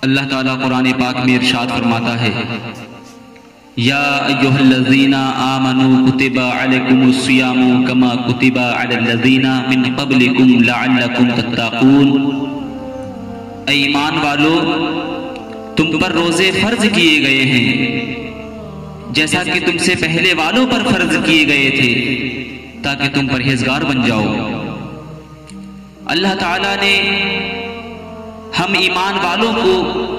اللہ تعالیٰ قرآن پاک میں ارشاد فرماتا ہے، یا ایھا الذین آمنوا کتب علیکم الصیام کما کتب علی الذین من قبلکم لعلکم تتقون۔ اے ایمان والو، تم پر روزے فرض کیے گئے ہیں جیسا کہ تم سے پہلے والوں پر فرض کیے گئے تھے تاکہ تم پرہیزگار بن جاؤ۔ اللہ تعالیٰ نے ہم ایمان والوں کو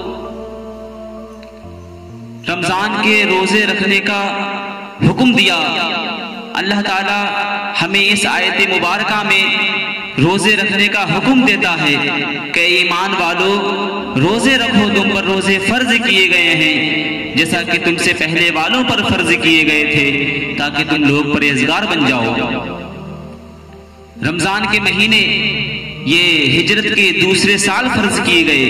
رمضان کے روزے رکھنے کا حکم دیا۔ اللہ تعالیٰ ہمیں اس آیت مبارکہ میں روزے رکھنے کا حکم دیتا ہے کہ ایمان والو روزے رکھو، تم پر روزے فرض کیے گئے ہیں جیسا کہ تم سے پہلے والوں پر فرض کیے گئے تھے تاکہ تم لوگ پرہیزگار بن جاؤ۔ رمضان کے مہینے یہ ہجرت کے دوسرے سال فرض کیے گئے۔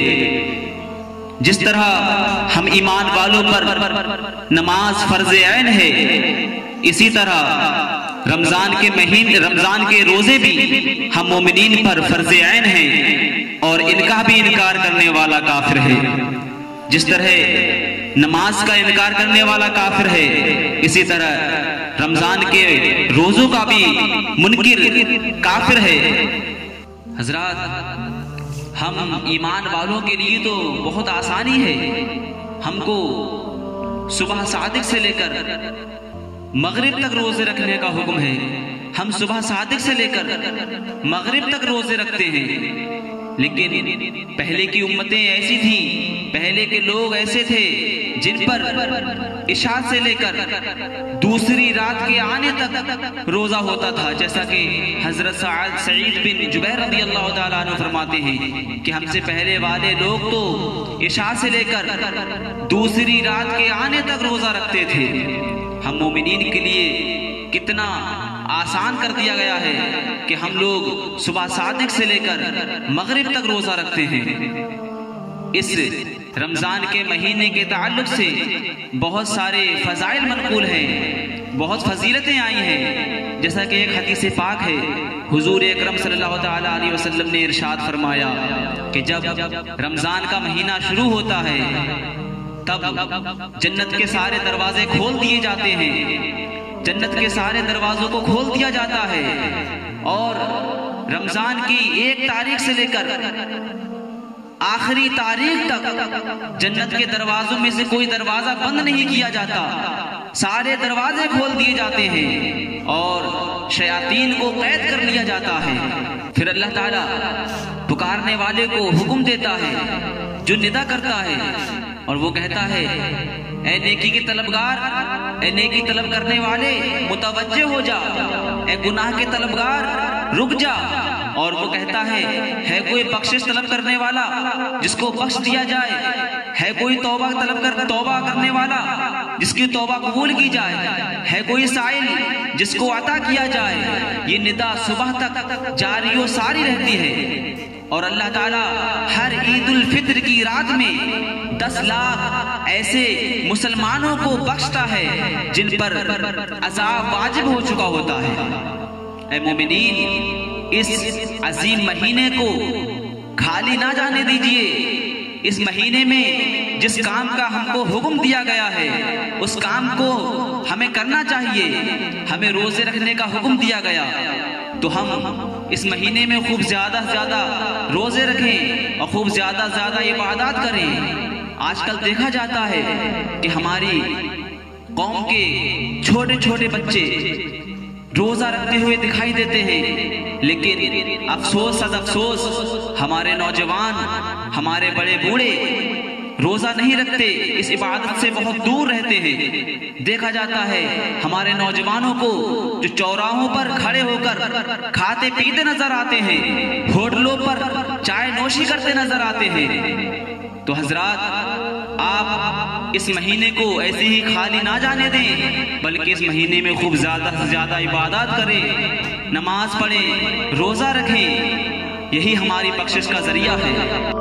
جس طرح ہم ایمان والوں پر نماز فرض عین ہے، اسی طرح رمضان کے روزے بھی ہم مومنین پر فرض عین ہیں، اور ان کا بھی انکار کرنے والا کافر ہے۔ جس طرح نماز کا انکار کرنے والا کافر ہے، اسی طرح رمضان کے روزوں کا بھی منکر کافر ہے۔ حضرات، ہم ایمان والوں کے لیے تو بہت آسانی ہے، ہم کو صبح صادق سے لے کر مغرب تک روزے رکھنے کا حکم ہے۔ ہم صبح صادق سے لے کر مغرب تک روزے رکھتے ہیں، لیکن پہلے کی امتیں ایسی تھیں، پہلے کے لوگ ایسے تھے جن پر عشاء سے لے کر دوسری رات کے آنے تک روزہ ہوتا تھا، جیسا کہ حضرت سعید بن جبیر رضی اللہ تعالیٰ عنہ فرماتے ہیں کہ ہم سے پہلے والے لوگ تو عشاء سے لے کر دوسری رات کے آنے تک روزہ رکھتے تھے۔ ہم مومنین کے لیے کتنا آسان کر دیا گیا ہے کہ ہم لوگ صبح صادق سے لے کر مغرب تک روزہ رکھتے ہیں۔ اس رمضان کے مہینے کے تعلق سے بہت سارے فضائل منقول ہیں، بہت فضیلتیں آئی ہیں، جیسا کہ ایک حدیث پاک ہے، حضور اکرم صلی اللہ تعالیٰ علیہ وسلم نے ارشاد فرمایا کہ جب رمضان کا مہینہ شروع ہوتا ہے تب جنت کے سارے دروازے کھول دیے جاتے ہیں، جنت کے سارے دروازوں کو کھول دیا جاتا ہے، اور رمضان کی 1 تاریخ سے لے کر آخری تاریخ تک جنت کے دروازوں میں سے کوئی دروازہ بند نہیں کیا جاتا، سارے دروازے کھول دیے جاتے ہیں اور شیاطین کو قید کر لیا جاتا ہے۔ پھر اللہ تعالیٰ پکارنے والے کو حکم دیتا ہے، جو ندا کرتا ہے، اور وہ کہتا ہے، اے نیکی کے طلبگار، اے نیکی طلب کرنے والے متوجہ ہو جا، اے گناہ کے طلبگار رک جا، اور وہ کہتا ہے کوئی بخشش طلب کرنے والا جس کو بخش دیا جائے، ہے کوئی توبہ کرنے والا جس کی توبہ قبول کی جائے، ہے کوئی سائل جس کو عطا کیا جائے۔ یہ ندا صبح تک جاری و ساری رہتی ہے، اور اللہ تعالیٰ ہر عید الفطر کی رات میں 10 لاکھ ایسے مسلمانوں کو بخشتا ہے جن پر عذاب واجب ہو چکا ہوتا ہے۔ اے مومنین، اس عظیم مہینے کو خالی نہ جانے دیجیے۔ اس مہینے میں جس کام کا ہم کو حکم دیا گیا ہے اس کام کو ہمیں کرنا چاہیے۔ ہمیں روزے رکھنے کا حکم دیا گیا تو ہم اس مہینے میں خوب زیادہ سے زیادہ روزے رکھیں اور خوب زیادہ سے زیادہ عبادات کریں۔ آج کل دیکھا جاتا ہے کہ ہماری قوم کے چھوٹے چھوٹے بچے روزہ رکھتے ہوئے دکھائی دیتے ہیں، لیکن افسوس ہمارے نوجوان، ہمارے بڑے بوڑھے روزہ نہیں رکھتے، اس عبادت سے بہت دور رہتے ہیں۔ دیکھا جاتا ہے ہمارے نوجوانوں کو جو چوراہوں پر کھڑے ہو کر کھاتے پیتے نظر آتے ہیں، ہوٹلوں پر چائے نوشی کرتے نظر آتے ہیں۔ تو حضرات، آپ اس مہینے کو ایسے ہی خالی نہ جانے دیں، بلکہ اس مہینے میں خوب زیادہ سے زیادہ عبادات کریں، نماز پڑھیں، روزہ رکھیں، یہی ہماری بخشش کا ذریعہ ہے۔